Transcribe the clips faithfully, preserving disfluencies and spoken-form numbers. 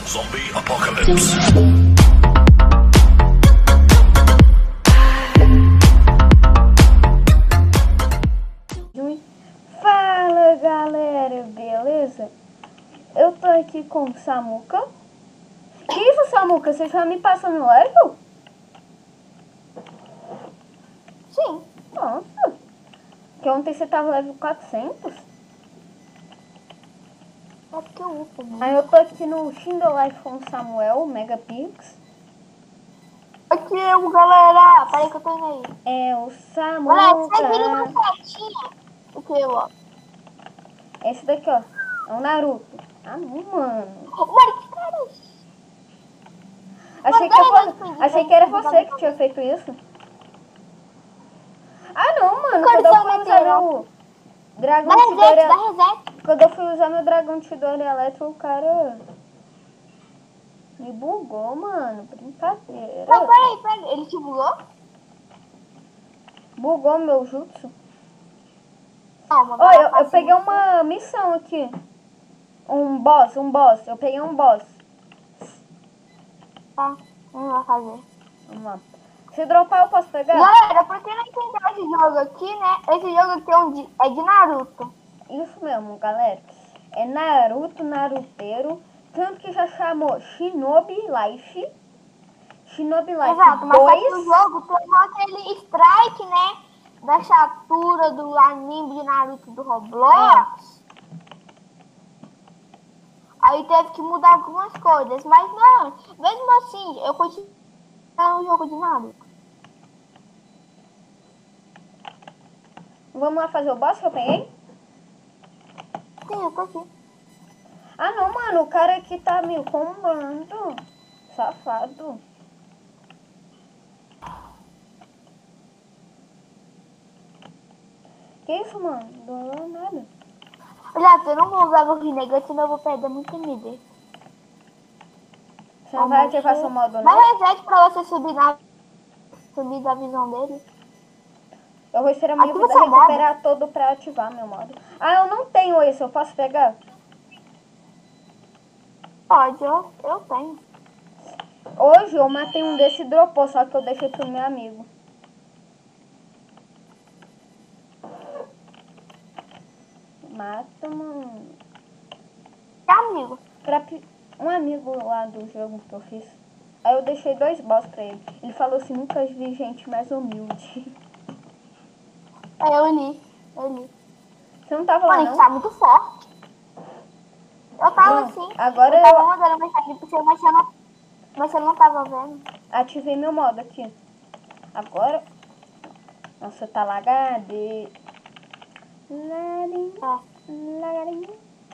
Zombie Apocalypse. Fala galera, beleza? Eu tô aqui com o Samuca. Que isso, Samuca? Você já me passou no level? Sim. Nossa. Que ontem você tava level quatrocentos? É porque eu upo, né? Aí eu tô aqui no Shindo Life com o Samuel, Megapix. Aqui eu, galera. Peraí que eu tô indo aí. É o Galera, vocês viram uma Samuca. fotinha? O que, ó? Esse daqui, ó. É o Naruto. Ah, não, mano. Mano, que cara é esse? Achei que, eu fosse... Achei que era você que tinha feito isso. Ah, não, mano. Quando eu fui usar meu dragão Dá Tidori... reset, dá reset. Quando eu fui usar meu dragão Tidori Eletro, o cara... me bugou, mano. Brincadeira. Não, peraí, peraí. Ele te bugou? Bugou meu jutsu. Calma, Ó, eu, eu peguei uma missão aqui. Um boss, um boss. Eu peguei um boss. Tá, não vai fazer. Vamos lá. Se dropar, eu posso pegar? Galera, pra quem não entendeu esse jogo aqui, né? Esse jogo aqui é, um de, é de Naruto. Isso mesmo, galera. É Naruto, Naruteiro. Tanto que já chamou Shinobi Life. Shinobi Life Exato, mas só que no dois. jogo tem aquele strike, né? Da chatura do anime de Naruto do Roblox. É. Aí teve que mudar algumas coisas, mas não, mesmo assim, eu continuo no jogo de Naruto. Vamos lá fazer o boss que eu peguei? Sim, eu tô aqui. Ah, não, mano. O cara aqui tá me combando. Safado. Que isso, mano? Não deu nada. Já, eu não vou usar o Renegade, senão eu vou perder muito mídia. Você não vai ativar seu modo, Dá não? reset pra você subir na subir da visão dele. Eu vou esperar minha Ativa vida seu recuperar todo pra ativar meu modo. Ah, eu não tenho esse. Eu posso pegar? Pode, eu, eu tenho. Hoje eu matei um desse e dropou, só que eu deixei pro meu amigo. Mata, mano. É amigo. Pra um amigo lá do jogo que eu fiz. Aí eu deixei dois boss pra ele. Ele falou assim, nunca vi gente mais humilde. É, eu li, eu li. Você não tava lá, Mano, não? isso tá muito forte. Eu tava Não, assim. agora eu tava eu- mandando mensagem pra você, mas você não, mas você não tava vendo. Ativei meu modo aqui. Agora... Nossa, tá lagado. Larim, É. larim.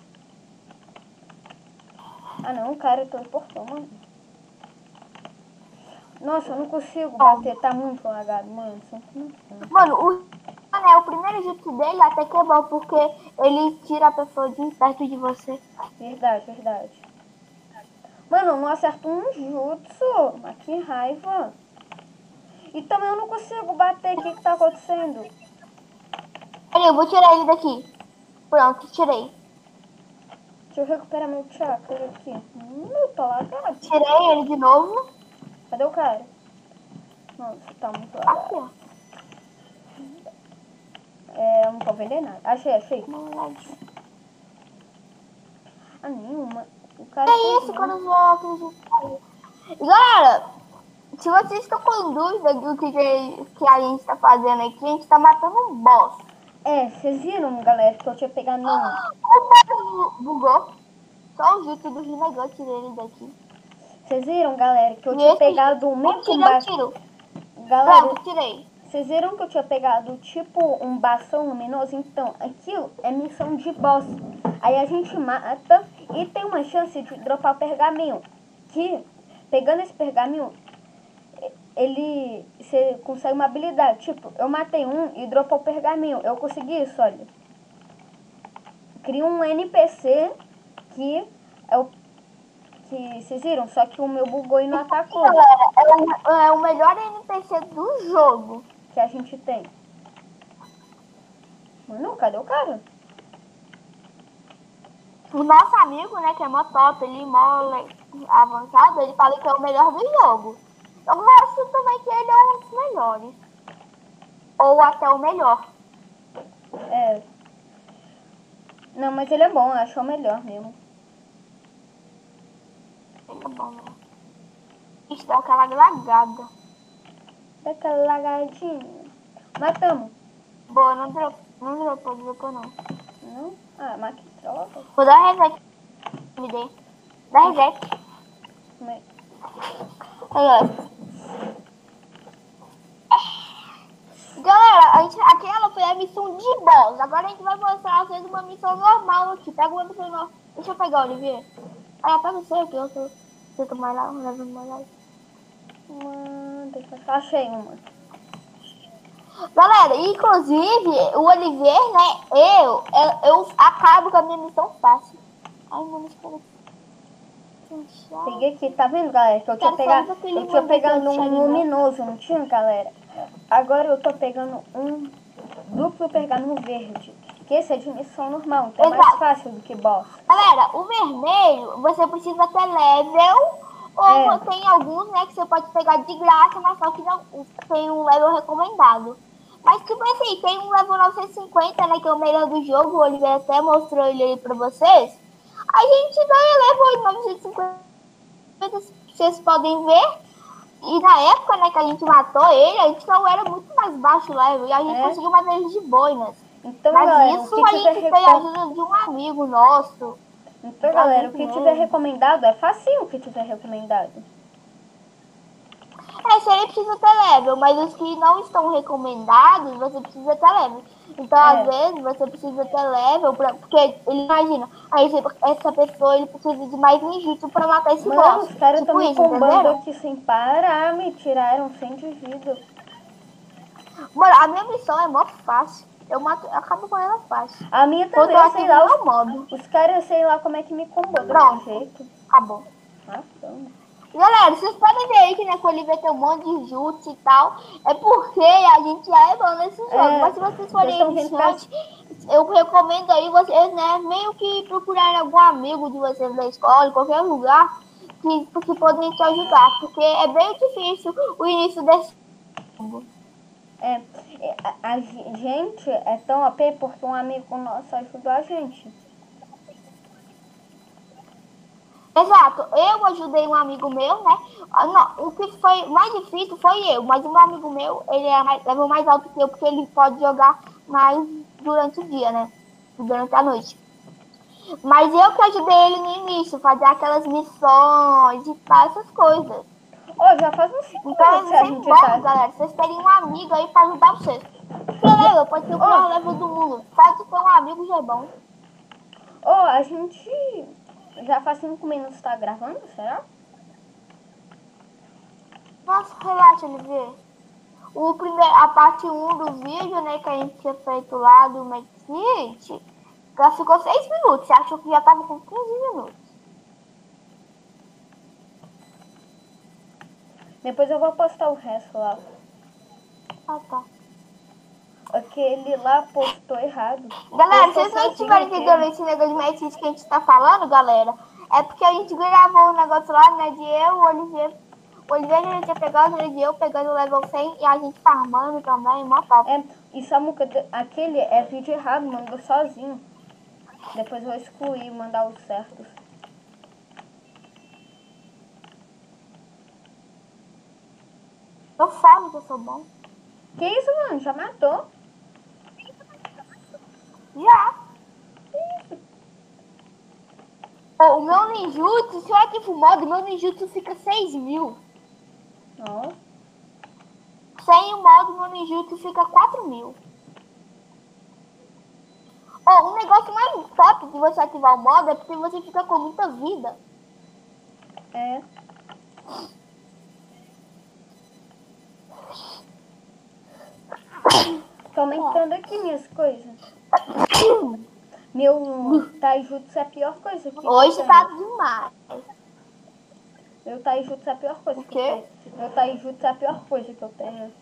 Ah não, o cara teleportou, mano. Nossa, eu não consigo bater, tá muito lagado, mano. Mano, o, né, o primeiro jutsu dele até que é bom, porque ele tira a pessoa de perto de você. Verdade, verdade. Mano, eu não acerto um jutsu. Mas que raiva. E também eu não consigo bater. O que que tá acontecendo? Peraí, eu vou tirar ele daqui. Pronto, tirei. Deixa eu recuperar meu chakra aqui. Hum, eu tô lagado. Tirei ele de novo. Cadê o cara? Nossa, tá muito lagado. Aqui, ó. É, eu não tô vender nada. Achei, achei. Ah, nenhuma. O cara É tá isso, vendo. quando eu acredito. Galera, se vocês estão com dúvida do que, que a gente tá fazendo aqui, a gente tá matando um boss. É, vocês viram, galera, que eu tinha pegado no... O boss bugou. Só o jutsu do Rinnegan, tirei ele daqui. Vocês viram, galera, que eu E tinha esse- pegado um Eu meio tirei, um eu ba... tiro. Galera, Pronto, tirei. vocês viram que eu tinha pegado tipo um bastão luminoso? Então, aquilo é missão de boss. Aí a gente mata e tem uma chance de dropar o pergaminho. Que, pegando esse pergaminho, ele... Você consegue uma habilidade. Tipo, eu matei um e dropou o pergaminho. Eu consegui isso, olha. Cria um N P C que é o... Que, vocês viram? Só que o meu bugou e não atacou. Galera, é o, é o melhor N P C do jogo. Que a gente tem. Mano, cadê o cara? o nosso amigo, né, que é mó top, ele mó avançado, ele fala que é o melhor do jogo. Eu acho também que ele é um dos melhores. Ou até o melhor. É. Não, mas ele é bom, eu acho o melhor mesmo. Ele é bom, né? Isso dá aquela lagada. Daquela lagadinha. Matamos. Boa, não dropou, não dropou, dropou não. Não? Ah, mas que troca. Vou dar reset. Me dê. Dá reset. Mas... Aí, ó. Galera, a gente, aquela foi a missão de boss. Agora a gente vai mostrar a vocês uma missão normal aqui. Pega uma missão normal. Deixa eu pegar, Olivier. Ah, pega você aqui. Eu tô, eu tô mais lá, leva mais lá. Mano, deixa eu só achei uma. Galera, inclusive, o Olivier, né? Eu, eu, eu acabo com a minha missão fácil. Ai, mano, espera. Peguei aqui, tá vendo, galera? Que eu tinha pegado, eu tinha pegado um luminoso, não tinha, galera? Agora eu tô pegando um duplo pergaminho verde. Que esse é de missão normal, então é mais fácil do que boss. Galera, o vermelho, você precisa ter level, ou é. Tem alguns, né, que você pode pegar de graça, mas só que não tem um level recomendado. Mas tipo assim, tem um level novecentos e cinquenta, né, que é o melhor do jogo, o Oliver até mostrou ele aí pra vocês. A gente ganha level novecentos e cinquenta, vocês podem ver. E na época, né, que a gente matou ele, a gente não era muito mais baixo level, e a gente é. conseguiu matar ele de boinas. Então, mas galera, isso o que a gente tiver tem a ajuda de um amigo nosso. Então, galera, o que tiver recomendado é facinho o que tiver recomendado. É, você nem precisa ter level, mas os que não estão recomendados, você precisa ter level. Então, é. às vezes, você precisa ter level, pra, porque ele imagina, aí essa pessoa ele precisa de mais ninjutsu pra matar esse Mano, boss. Mano, os caras estão tipo me combando aqui sem parar, me tiraram cem de vida. Mano, a minha missão é mó fácil. Eu, mato, eu acabo com ela fácil. A minha também, eu sei lá, os, modo. os caras, sei lá como é que me combou do meu jeito. Acabou. Ah, então. Galera, vocês podem ver aí que né, o Oliver tem um monte de jutsu e tal. É porque a gente já é bom nesse jogo. É, mas se vocês forem iniciantes, eu recomendo aí vocês, né, meio que procurarem algum amigo de vocês da escola, em qualquer lugar, que, que podem te ajudar. Porque é bem difícil o início desse jogo. É, a, a gente é tão O P porque um amigo nosso ajudou a gente. Exato, eu ajudei um amigo meu, né? Não, o que foi mais difícil foi eu, mas um amigo meu, ele é mais, level mais alto que eu, porque ele pode jogar mais durante o dia, né? Durante a noite. Mas eu que ajudei ele no início, fazer aquelas missões e tal, essas coisas. Ô, oh, já faz uns cinco então, minutos que a gente bom, tá... galera, vocês terem um amigo aí pra ajudar vocês. Porque level, pode ser o pior oh. level do mundo. Pode ter um amigo já é bom. Ô, oh, a gente... Já faz cinco minutos tá gravando, será? Nossa, relaxa, Olivier. O primeiro, a parte um do vídeo, né, que a gente tinha feito lá do Maxit, já ficou seis minutos. Você achou que já tava com quinze minutos. Depois eu vou postar o resto lá. Ah, tá. Aquele lá postou errado. Galera, se vocês não estiverem entendendo esse negócio de Maxit que a gente tá falando, galera, é porque a gente gravou um negócio lá, né, de eu, o Olivier. O Olivier já tinha pegado o de eu pegando o level cem e a gente farmando também, mó top. É, e Samuca, aquele é vídeo errado, mandou sozinho. Depois eu vou excluir e mandar os certos. Eu falo que eu sou bom. Que isso, mano? Já matou? Já. Oh, o meu ninjutsu, se eu ativo o modo, meu ninjutsu fica seis mil. Ó. Oh. Sem o modo, meu ninjutsu fica quatro mil. Oh, um negócio mais top de você ativar o modo é porque você fica com muita vida. É. Tô aumentando aqui minhas coisas. Meu taijutsu é a pior coisa que hoje tá demais. Meu taijutsu é a pior coisa o que quê? eu tenho. Meu taijutsu é a pior coisa que eu tenho.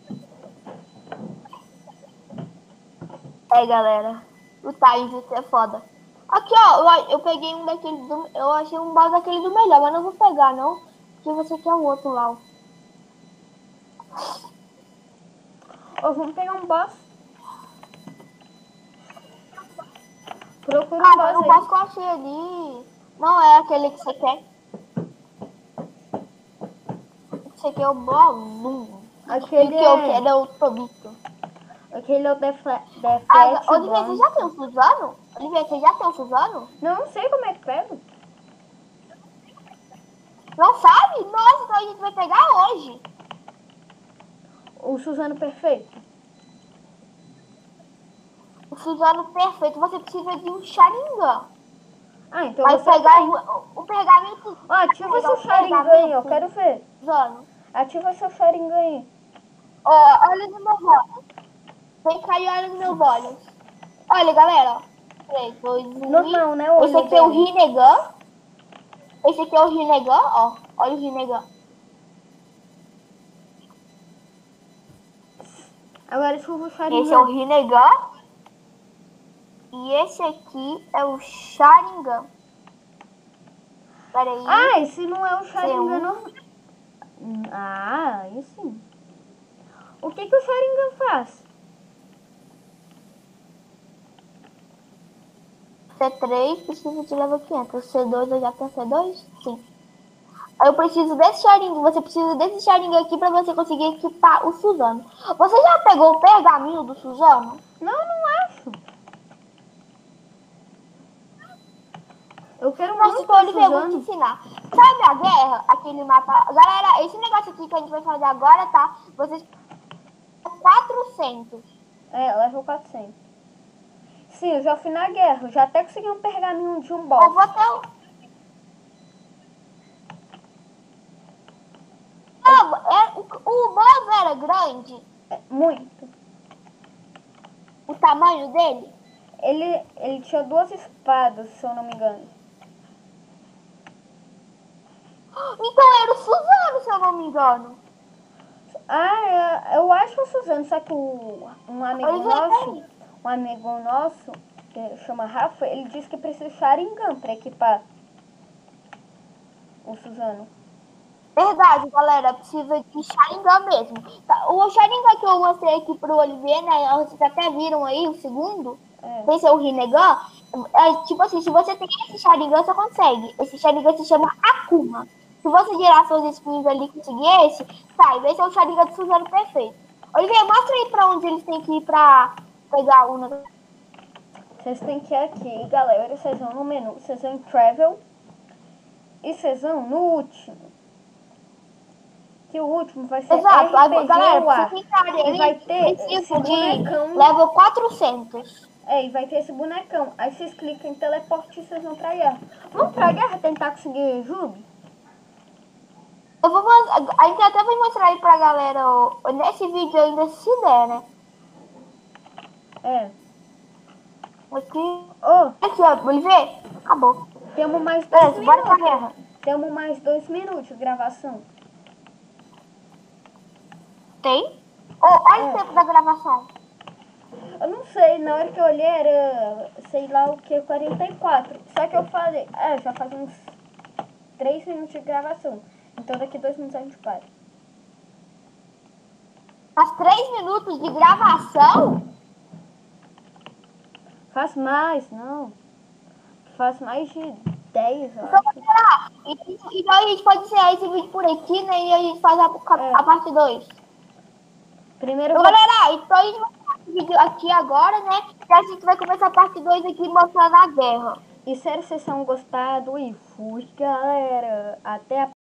É, galera. O taijutsu é foda. Aqui, ó, eu, eu peguei um daquele do, eu achei um boss daquele do melhor, mas não vou pegar, não. Porque você quer o outro lá, ó. Ou vamos pegar um boss. Procura um Ah, mas o boss aí. boss que eu achei ali não é aquele que você quer. Esse aqui é o Bolum. E Aquele o que eu é... quero é o Tobito. Aquele é o Defle- Deflete Ah, Olivia, você Bomb. já tem o Suzano? Olivia, você já tem o Suzano? Não, não sei como é que pega. Não sabe? Nossa, então a gente vai pegar hoje. O Suzano perfeito. O Suzano perfeito, você precisa de um Sharingan. Ah, então Vai você pegar tem. o, o pergaminho. Ó, ativa pegar seu o Sharingan aí, eu pergaminho quero ver. Suzano. Ativa seu Sharingan aí. Ó, olha no meu olho. Vem cá e olha no meu olho. Olha, galera. três, dois, um. Normal, né, o Esse olho aqui é o dele. Rinnegan. Esse aqui é o Rinnegan, ó. Olha o Rinnegan. Agora ativa o Sharingan. Esse é o Rinnegan. E esse aqui é o Sharingan. Pera aí. Ah, esse não é o Sharingan um. normal. Ah, aí sim. O que que o Sharingan faz? C três precisa de level quinhentos. C dois eu já tenho C dois? Sim. Aí eu preciso desse Sharingan. Você precisa desse Sharingan aqui pra você conseguir equipar o Suzano. Você já pegou o pergaminho do Suzano? Não, não acho. Eu quero Nossa, muito então o Olivia, eu vou te Suzano. ensinar. Sabe a guerra? Aquele mapa. Galera, esse negócio aqui que a gente vai fazer agora, tá? Vocês. quatrocentos. É, level quatrocentos. Sim, eu já fui na guerra. Eu já até consegui um pergaminho de um Eu boss. vou até o. Ah, é, o, o boss era grande. É, muito. O tamanho dele. Ele, ele tinha duas espadas, se eu não me engano. Então era o Suzano, se eu não me engano. Ah, é, eu acho o Suzano, só que o, um amigo Olivia, nosso, peraí. um amigo nosso, que chama Rafa, ele disse que precisa de Sharingan pra equipar o Suzano. Verdade, galera, precisa de Sharingan mesmo. Tá, o Sharingan que eu mostrei aqui pro Olivier, né? Vocês até viram aí o segundo. É. Esse é o Rinnegan. É, tipo assim, se você tem esse Sharingan, você consegue. Esse Sharingan se chama Akuma. Se você girar suas skins ali e conseguir esse, sai. Esse é o Sharingan do Suzano perfeito. Olivier, mostra aí pra onde eles têm que ir pra pegar o negócio. Vocês têm que ir aqui, galera, vocês vão no menu, vocês vão em Travel e vocês vão no último. Que o último vai ser Exato. R P G Galera, War. pra clicar E ali, vai ter esse precisa de bonecão. level quatrocentos. É, e vai ter esse bonecão. Aí vocês clicam em teleporte e vocês vão pra guerra. Vamos pra guerra tentar conseguir Jubi? Eu vou, a gente até vai mostrar aí pra galera ó, nesse vídeo ainda, se der, né? É. Aqui, Ô, aqui ó, Olivier, acabou. temos mais dois Beleza, bora pra minutos. guerra. Temos mais dois minutos de gravação. Tem? Oh, olha É. o tempo da gravação. Eu não sei, na hora que eu olhei era, sei lá o que, quarenta e quatro. Só que eu falei, é, já faz uns três minutos de gravação. Então daqui dois minutos a gente para. Faz três minutos de gravação? Faz mais, não. Faz mais de dez, eu Então, acho. será? Então a gente pode encerrar esse vídeo por aqui, né? E a gente faz a, É. a parte dois. Primeiro Então, vai... galera, então a gente vai fazer esse vídeo aqui agora, né? E a gente vai começar a parte dois aqui mostrando a guerra. E sério, vocês tenham gostado e fui, galera. Até a